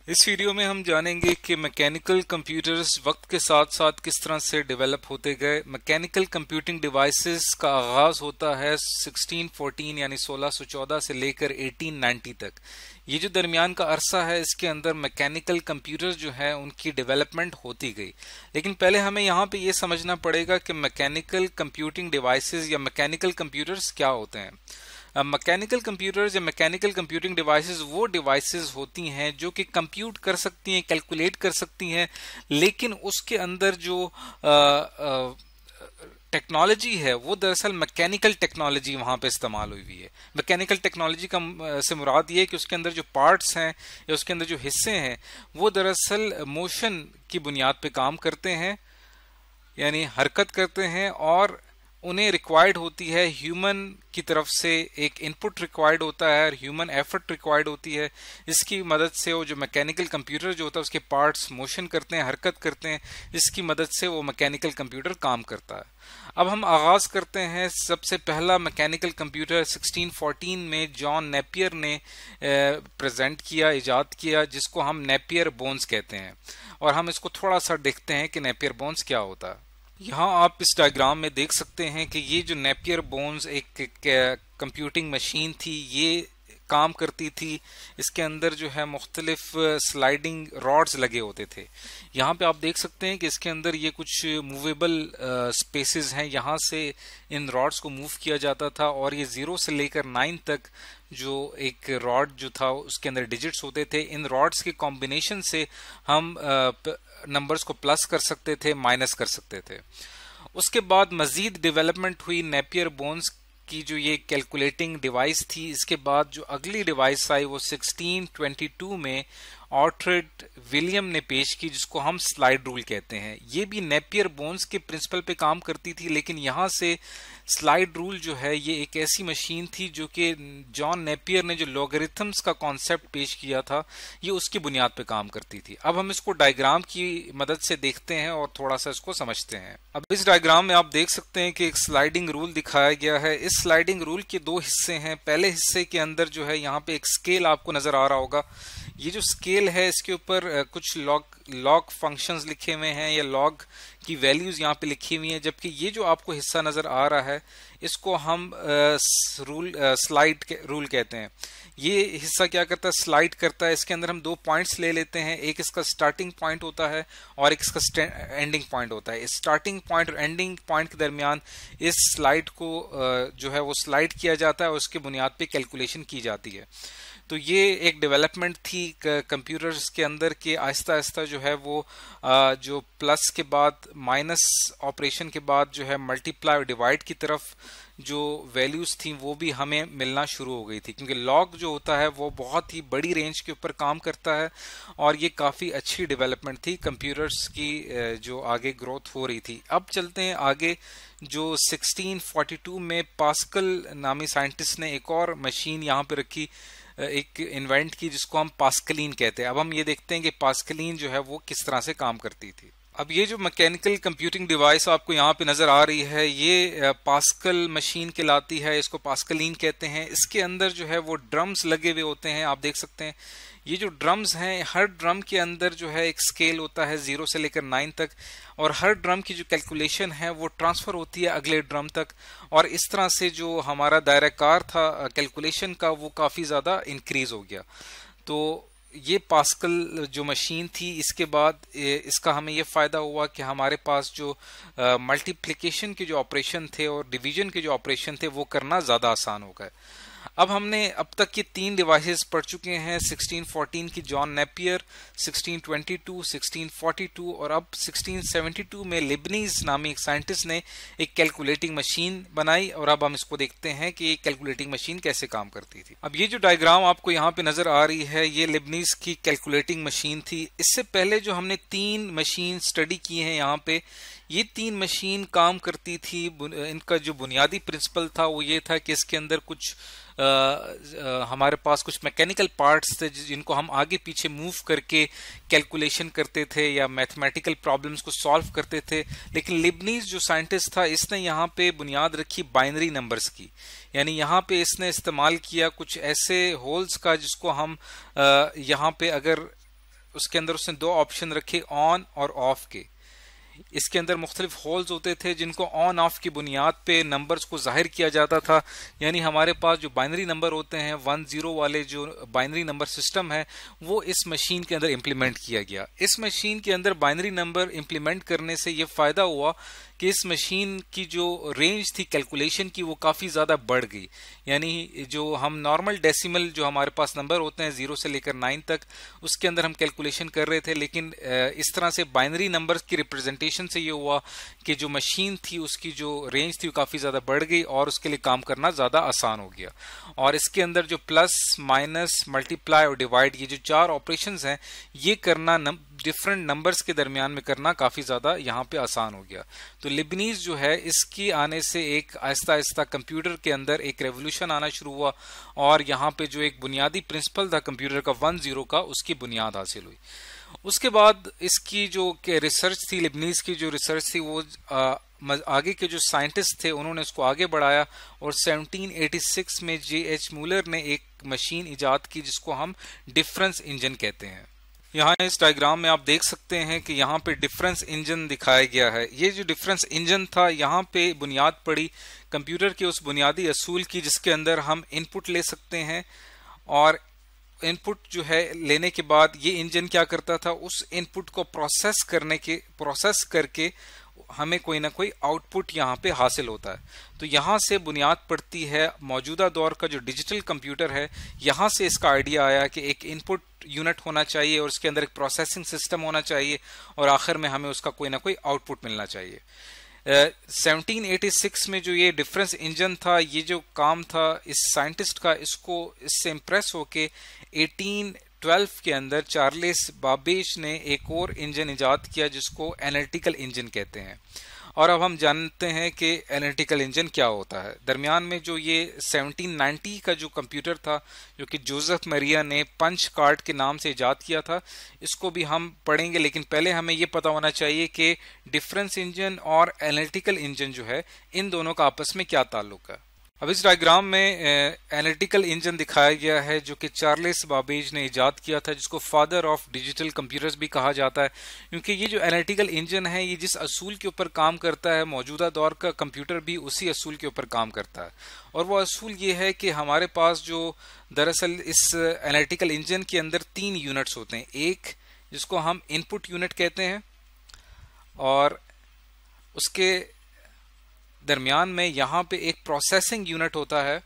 इस वीडियो में हम जानेंगे कि मैकेनिकल कंप्यूटर्स वक्त के साथ साथ किस तरह से डेवलप होते गए। मैकेनिकल कंप्यूटिंग डिवाइसेस का आगाज होता है 1614 यानी 1614 से लेकर 1890 तक। ये जो दरमियान का अरसा है, इसके अंदर मैकेनिकल कंप्यूटर्स जो है उनकी डेवलपमेंट होती गई। लेकिन पहले हमें यहाँ पे ये समझना पड़ेगा कि मैकेनिकल कंप्यूटिंग डिवाइसेस या मैकेनिकल कंप्यूटर्स क्या होते हैं। मैकेनिकल कंप्यूटर्स या मैकेनिकल कंप्यूटिंग डिवाइसेस वो डिवाइसेस होती हैं जो कि कंप्यूट कर सकती हैं, कैलकुलेट कर सकती हैं, लेकिन उसके अंदर जो टेक्नोलॉजी है वो दरअसल मैकेनिकल टेक्नोलॉजी वहां पे इस्तेमाल हुई है। मैकेनिकल टेक्नोलॉजी का से मुराद ये है कि उसके अंदर जो पार्ट्स हैं या उसके अंदर जो हिस्से हैं वो दरअसल मोशन की बुनियाद पे काम करते हैं, यानी हरकत करते हैं, और उन्हें रिक्वायर्ड होती है ह्यूमन की तरफ से एक इनपुट रिक्वायर्ड होता है और ह्यूमन एफर्ट रिक्वायर्ड होती है। इसकी मदद से वो जो मैकेनिकल कंप्यूटर जो होता है उसके पार्ट्स मोशन करते हैं, हरकत करते हैं, जिसकी मदद से वो मैकेनिकल कंप्यूटर काम करता है। अब हम आगाज करते हैं। सबसे पहला मैकेनिकल कंप्यूटर 1614 में जॉन नेपियर ने प्रेजेंट किया, इजाद किया, जिसको हम नेपियर बोन्स कहते हैं। और हम इसको थोड़ा सा देखते हैं कि नेपियर बोन्स क्या होता है। यहाँ आप इस डायग्राम में देख सकते हैं कि ये जो नेपियर बोन्स एक कंप्यूटिंग मशीन थी, ये काम करती थी। इसके अंदर जो है मुख्तलिफ स्लाइडिंग रॉड्स लगे होते थे। यहाँ पे आप देख सकते हैं कि इसके अंदर ये कुछ मूवेबल स्पेसेस हैं, यहाँ से इन रॉड्स को मूव किया जाता था, और ये 0 से लेकर 9 तक जो एक रॉड जो था उसके अंदर डिजिट्स होते थे। इन रॉड्स के कॉम्बिनेशन से हम नंबर्स को प्लस कर सकते थे, माइनस कर सकते थे। उसके बाद मजीद डेवलपमेंट हुई नेपियर बोन्स की, जो ये कैलकुलेटिंग डिवाइस थी। इसके बाद जो अगली डिवाइस आई वो 1622 में ऑर्ट्रेड विलियम ने पेश की, जिसको हम स्लाइड रूल कहते हैं। ये भी नेपियर बोन्स के प्रिंसिपल पे काम करती थी, लेकिन यहाँ से स्लाइड रूल जो है ये एक ऐसी मशीन थी जो कि जॉन नेपियर ने जो लॉगरिथम्स का कॉन्सेप्ट पेश किया था, ये उसकी बुनियाद पे काम करती थी। अब हम इसको डायग्राम की मदद से देखते हैं और थोड़ा सा इसको समझते हैं। अब इस डायग्राम में आप देख सकते हैं कि एक स्लाइडिंग रूल दिखाया गया है। इस स्लाइडिंग रूल के दो हिस्से हैं। पहले हिस्से के अंदर जो है यहाँ पे एक स्केल आपको नजर आ रहा होगा। ये जो स्केल है इसके ऊपर कुछ लॉग फंक्शंस लिखे हुए हैं या लॉग की वैल्यूज यहाँ पे लिखी हुई हैं, जबकि ये जो आपको हिस्सा नजर आ रहा है इसको हम स्लाइड रूल कहते हैं। ये हिस्सा क्या करता है, स्लाइड करता है। इसके अंदर हम 2 पॉइंट्स ले लेते हैं, एक इसका स्टार्टिंग पॉइंट होता है और एक इसका एंडिंग पॉइंट होता है। इस स्टार्टिंग पॉइंट और एंडिंग पॉइंट के दरमियान इस स्लाइड को जो है वो स्लाइड किया जाता है और उसके बुनियाद पे कैलकुलेशन की जाती है। तो ये एक डेवलपमेंट थी कंप्यूटर्स के अंदर के आहिस्ता आहिस्ता जो है वो जो प्लस के बाद माइनस ऑपरेशन के बाद जो है मल्टीप्लाई और डिवाइड की तरफ जो वैल्यूज थी वो भी हमें मिलना शुरू हो गई थी, क्योंकि लॉग जो होता है वो बहुत ही बड़ी रेंज के ऊपर काम करता है। और ये काफ़ी अच्छी डेवलपमेंट थी कंप्यूटर्स की जो आगे ग्रोथ हो रही थी। अब चलते हैं आगे। जो 1642 में पास्कल नामी साइंटिस्ट ने एक और मशीन यहाँ पे रखी, एक इन्वेंट की, जिसको हम पास्कलीन कहते हैं। अब हम ये देखते हैं कि पास्कलीन जो है वो किस तरह से काम करती थी। अब ये जो मैकेनिकल कंप्यूटिंग डिवाइस आपको यहाँ पे नजर आ रही है, ये पास्कल मशीन कहलाती है, इसको पास्कलीन कहते हैं। इसके अंदर जो है वो ड्रम्स लगे हुए होते हैं, आप देख सकते हैं। ये जो ड्रम्स हैं, हर ड्रम के अंदर जो है एक स्केल होता है 0 से लेकर 9 तक, और हर ड्रम की जो कैलकुलेशन है वो ट्रांसफर होती है अगले ड्रम तक, और इस तरह से जो हमारा दायरा कार था कैलकुलेशन का वो काफ़ी ज़्यादा इंक्रीज हो गया। तो ये पास्कल जो मशीन थी, इसके बाद इसका हमें ये फ़ायदा हुआ कि हमारे पास जो मल्टीप्लिकेशन के जो ऑपरेशन थे और डिवीजन के जो ऑपरेशन थे वो करना ज़्यादा आसान हो गए। अब हमने अब तक ये 3 डिवाइसेस पढ़ चुके हैं। 1614 की जॉन नेपियर, 1622, 1642 और अब 1672 में लिबनीज नामी एक साइंटिस्ट ने एक कैलकुलेटिंग मशीन बनाई। और अब हम इसको देखते हैं कि ये कैलकुलेटिंग मशीन कैसे काम करती थी। अब ये जो डायग्राम आपको यहाँ पे नजर आ रही है, ये लिबनीज की कैलकुलेटिंग मशीन थी। इससे पहले जो हमने 3 मशीन स्टडी की हैं यहाँ पे, ये 3 मशीन काम करती थी। इनका जो बुनियादी प्रिंसिपल था वो ये था कि इसके अंदर कुछ हमारे पास कुछ मैकेनिकल पार्ट्स थे जिनको हम आगे पीछे मूव करके कैलकुलेशन करते थे या मैथमेटिकल प्रॉब्लम्स को सॉल्व करते थे। लेकिन लिबनीज जो साइंटिस्ट था, इसने यहाँ पे बुनियाद रखी बाइनरी नंबर्स की, यानी यहाँ पे इसने इस्तेमाल किया कुछ ऐसे होल्स का जिसको हम यहाँ पे अगर उसके अंदर उसने दो ऑप्शन रखे, ऑन और ऑफ के। इसके अंदर मुख्तलिफ होल्स होते थे जिनको ऑन ऑफ की बुनियाद पे नंबर्स को जाहिर किया जाता था। यानी हमारे पास जो बाइनरी नंबर होते हैं 1-0 वाले जो बाइनरी नंबर सिस्टम है वो इस मशीन के अंदर इम्प्लीमेंट किया गया। इस मशीन के अंदर बाइनरी नंबर इम्प्लीमेंट करने से ये फायदा हुआ कि इस मशीन की जो रेंज थी कैलकुलेशन की वो काफ़ी ज़्यादा बढ़ गई। यानी जो हम नॉर्मल डेसिमल जो हमारे पास नंबर होते हैं 0 से लेकर 9 तक, उसके अंदर हम कैलकुलेशन कर रहे थे, लेकिन इस तरह से बाइनरी नंबर्स की रिप्रेजेंटेशन से ये हुआ कि जो मशीन थी उसकी जो रेंज थी वो काफ़ी ज़्यादा बढ़ गई और उसके लिए काम करना ज़्यादा आसान हो गया। और इसके अंदर जो प्लस, माइनस, मल्टीप्लाई और डिवाइड, ये जो 4 ऑपरेशंस हैं ये करना डिफरेंट नंबर्स के दरमियान में करना काफ़ी ज़्यादा यहाँ पे आसान हो गया। तो लिबनीज जो है इसकी आने से एक आहिस्ता आहिस्ता कंप्यूटर के अंदर एक रेवोल्यूशन आना शुरू हुआ और यहाँ पे जो एक बुनियादी प्रिंसिपल था कंप्यूटर का 1-0 का, उसकी बुनियाद हासिल हुई। उसके बाद इसकी जो रिसर्च थी, लिबनीज की जो रिसर्च थी वो आगे के जो साइंटिस्ट थे उन्होंने इसको आगे बढ़ाया और 1786 में J.H. मूलर ने एक मशीन इजाद की जिसको हम डिफरेंस इंजन कहते हैं। यहाँ इस डायग्राम में आप देख सकते हैं कि यहाँ पे डिफरेंस इंजन दिखाया गया है। ये जो डिफरेंस इंजन था यहाँ पे बुनियाद पड़ी कंप्यूटर के उस बुनियादी असूल की जिसके अंदर हम इनपुट ले सकते हैं और इनपुट जो है लेने के बाद ये इंजन क्या करता था, उस इनपुट को प्रोसेस करके हमें कोई ना कोई आउटपुट यहाँ पे हासिल होता है। तो यहाँ से बुनियाद पड़ती है मौजूदा दौर का जो डिजिटल कंप्यूटर है। यहाँ से इसका आइडिया आया कि एक इनपुट यूनिट होना चाहिए और उसके अंदर एक प्रोसेसिंग सिस्टम होना चाहिए और आखिर में हमें उसका कोई ना कोई आउटपुट मिलना चाहिए। 1786 में जो ये डिफरेंस इंजन था, ये जो काम था इस साइंटिस्ट का, इससे इम्प्रेस होके 1812 के अंदर चार्ल्स बाबेज ने एक और इंजन इजाद किया जिसको एनालिटिकल इंजन कहते हैं। और अब हम जानते हैं कि एनालिटिकल इंजन क्या होता है। दरमियान में जो ये 1790 का जो कंप्यूटर था जो कि जोसेफ मरिया ने पंच कार्ड के नाम से इजाद किया था, इसको भी हम पढ़ेंगे, लेकिन पहले हमें ये पता होना चाहिए कि डिफरेंस इंजन और एनालिटिकल इंजन जो है इन दोनों का आपस में क्या ताल्लुक है। अब इस डायग्राम में एनालिटिकल इंजन दिखाया गया है जो कि चार्ल्स बाबेज ने इजाद किया था, जिसको फादर ऑफ डिजिटल कंप्यूटर्स भी कहा जाता है, क्योंकि ये जो एनालिटिकल इंजन है ये जिस असूल के ऊपर काम करता है मौजूदा दौर का कंप्यूटर भी उसी असूल के ऊपर काम करता है। और वो असूल ये है कि हमारे पास जो दरअसल इस एनालिटिकल इंजन के अंदर 3 यूनिट्स होते हैं। एक जिसको हम इनपुट यूनिट कहते हैं और उसके दरमियान में यहाँ पे एक प्रोसेसिंग यूनिट होता है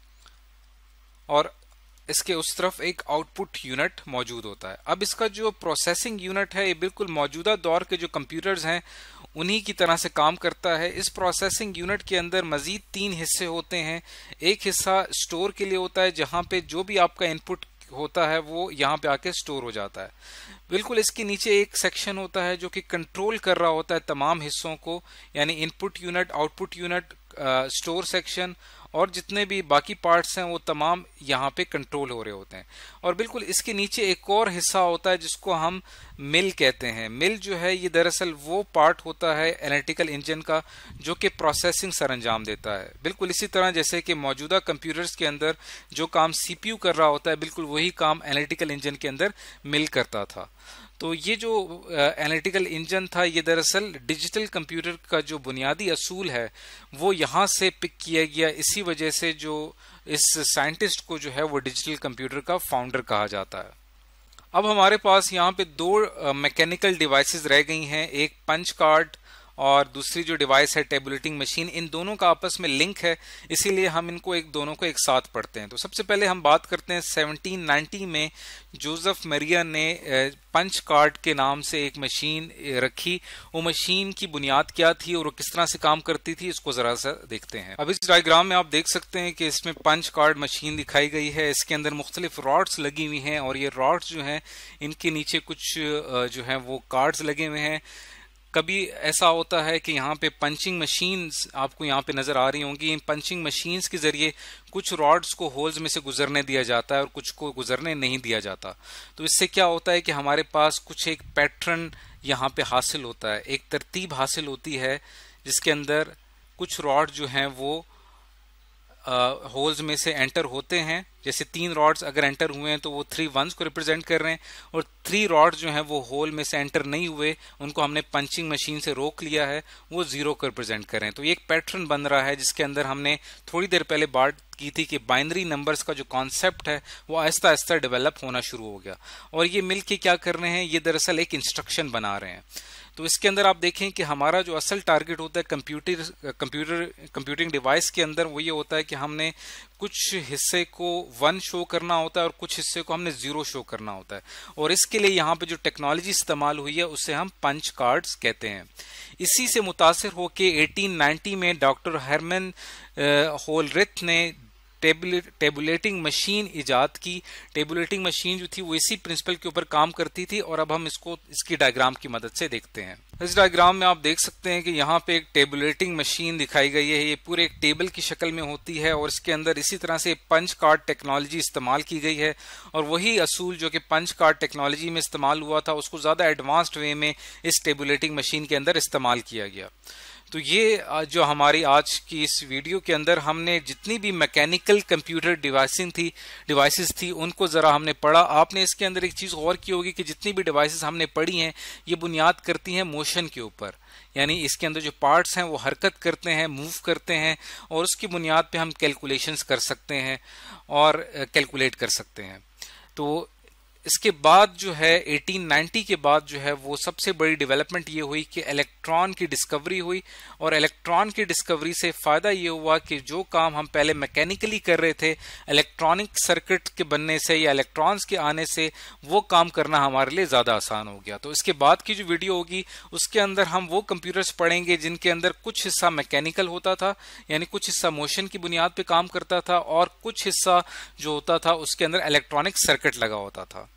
और इसके उस तरफ एक आउटपुट यूनिट मौजूद होता है। अब इसका जो प्रोसेसिंग यूनिट है ये बिल्कुल मौजूदा दौर के जो कंप्यूटर्स हैं उन्हीं की तरह से काम करता है। इस प्रोसेसिंग यूनिट के अंदर मजीद 3 हिस्से होते हैं। एक हिस्सा स्टोर के लिए होता है जहाँ पे जो भी आपका इनपुट होता है वो यहाँ पे आके स्टोर हो जाता है। बिल्कुल इसके नीचे एक सेक्शन होता है जो कि कंट्रोल कर रहा होता है तमाम हिस्सों को, यानी input unit, output unit, store section और जितने भी बाकी पार्ट्स हैं वो तमाम यहाँ पे कंट्रोल हो रहे होते हैं। और बिल्कुल इसके नीचे एक और हिस्सा होता है जिसको हम मिल कहते हैं। मिल जो है ये दरअसल वो पार्ट होता है एनालिटिकल इंजन का जो कि प्रोसेसिंग सरंजाम देता है। बिल्कुल इसी तरह जैसे कि मौजूदा कंप्यूटर्स के अंदर जो काम सीपीयू कर रहा होता है बिल्कुल वही काम एनालिटिकल इंजन के अंदर मिल करता था। तो ये जो एनालिटिकल इंजन था ये दरअसल डिजिटल कंप्यूटर का जो बुनियादी असूल है वो यहाँ से पिक किया गया। इसी वजह से जो इस साइंटिस्ट को जो है वो डिजिटल कंप्यूटर का फाउंडर कहा जाता है। अब हमारे पास यहाँ पे 2 मैकेनिकल डिवाइसेस रह गई हैं, एक पंच कार्ड और दूसरी जो डिवाइस है टेबुलेटिंग मशीन। इन दोनों का आपस में लिंक है, इसीलिए हम इनको दोनों को एक साथ पढ़ते हैं। तो सबसे पहले हम बात करते हैं 1790 में जोसेफ मरिया ने पंच कार्ड के नाम से एक मशीन रखी। वो मशीन की बुनियाद क्या थी और वो किस तरह से काम करती थी इसको जरा सा देखते हैं। अब इस डायग्राम में आप देख सकते हैं कि इसमें पंच कार्ड मशीन दिखाई गई है। इसके अंदर मुख्तलिफ रॉड्स लगी हुई हैं और ये रॉड्स जो हैं इनके नीचे कुछ जो है वो कार्ड्स लगे हुए हैं। कभी ऐसा होता है कि यहाँ पे पंचिंग मशीन्स आपको यहाँ पे नजर आ रही होंगी। इन पंचिंग मशीन्स के जरिए कुछ रॉड्स को होल्स में से गुजरने दिया जाता है और कुछ को गुजरने नहीं दिया जाता। तो इससे क्या होता है कि हमारे पास कुछ एक पैटर्न यहाँ पे हासिल होता है, एक तरतीब हासिल होती है जिसके अंदर कुछ रॉड जो हैं वो होल्स में से एंटर होते हैं। जैसे 3 रॉड्स अगर एंटर हुए हैं तो वो 3 1s को रिप्रेजेंट कर रहे हैं, और 3 रॉड्स जो हैं वो होल में से एंटर नहीं हुए, उनको हमने पंचिंग मशीन से रोक लिया है, वो 0 को रिप्रेजेंट कर रहे हैं। तो ये एक पैटर्न बन रहा है जिसके अंदर हमने थोड़ी देर पहले बात की थी कि बाइनरी नंबर्स का जो कॉन्सेप्ट है वो आहिस्ता आहिस्ता डेवलप होना शुरू हो गया, और ये मिलके क्या कर रहे हैं, ये दरअसल एक इंस्ट्रक्शन बना रहे हैं। तो इसके अंदर आप देखें कि हमारा जो असल टारगेट होता है कंप्यूटिंग डिवाइस के अंदर, वो ये होता है कि हमने कुछ हिस्से को 1 शो करना होता है और कुछ हिस्से को हमने 0 शो करना होता है, और इसके लिए यहाँ पे जो टेक्नोलॉजी इस्तेमाल हुई है उसे हम पंच कार्ड्स कहते हैं। इसी से मुतासिर होकर 1890 में डॉक्टर हरमन होलरिथ ने टेबुलेटिंग मशीन इजाद की। टेबुलेटिंग मशीन जो थी वो इसी प्रिंसिपल के ऊपर काम करती थी, और अब हम इसकी डायग्राम की मदद से देखते हैं। इस डायग्राम में आप देख सकते हैं कि यहाँ पे एक टेबुलेटिंग मशीन दिखाई गई है। ये पूरे एक टेबल की शक्ल में होती है, और इसके अंदर इसी तरह से पंच कार्ड टेक्नोलॉजी इस्तेमाल की गई है, और वही असूल जो कि पंच कार्ड टेक्नोलॉजी में इस्तेमाल हुआ था उसको ज़्यादा एडवांस्ड वे में इस टेबुलेटिंग मशीन के अंदर इस्तेमाल किया गया। तो ये जो हमारी आज की इस वीडियो के अंदर हमने जितनी भी मैकेनिकल कंप्यूटर डिवाइसेस थी उनको ज़रा हमने पढ़ा। आपने इसके अंदर एक चीज़ गौर की होगी कि जितनी भी डिवाइसेस हमने पढ़ी हैं ये बुनियाद करती हैं मोशन के ऊपर, यानी इसके अंदर जो पार्ट्स हैं वो हरकत करते हैं, मूव करते हैं, और उसकी बुनियाद पे हम कैलकुलेशंस कर सकते हैं और कैलकुलेट कर सकते हैं। तो इसके बाद जो है 1890 के बाद जो है वो सबसे बड़ी डेवलपमेंट ये हुई कि इलेक्ट्रॉन की डिस्कवरी हुई, और इलेक्ट्रॉन की डिस्कवरी से फ़ायदा ये हुआ कि जो काम हम पहले मैकेनिकली कर रहे थे, इलेक्ट्रॉनिक सर्किट के बनने से या इलेक्ट्रॉन्स के आने से वो काम करना हमारे लिए ज़्यादा आसान हो गया। तो इसके बाद की जो वीडियो होगी उसके अंदर हम वो कंप्यूटर्स पढ़ेंगे जिनके अंदर कुछ हिस्सा मैकेनिकल होता था, यानी कुछ हिस्सा मोशन की बुनियाद पर काम करता था, और कुछ हिस्सा जो होता था उसके अंदर इलेक्ट्रॉनिक सर्किट लगा होता था।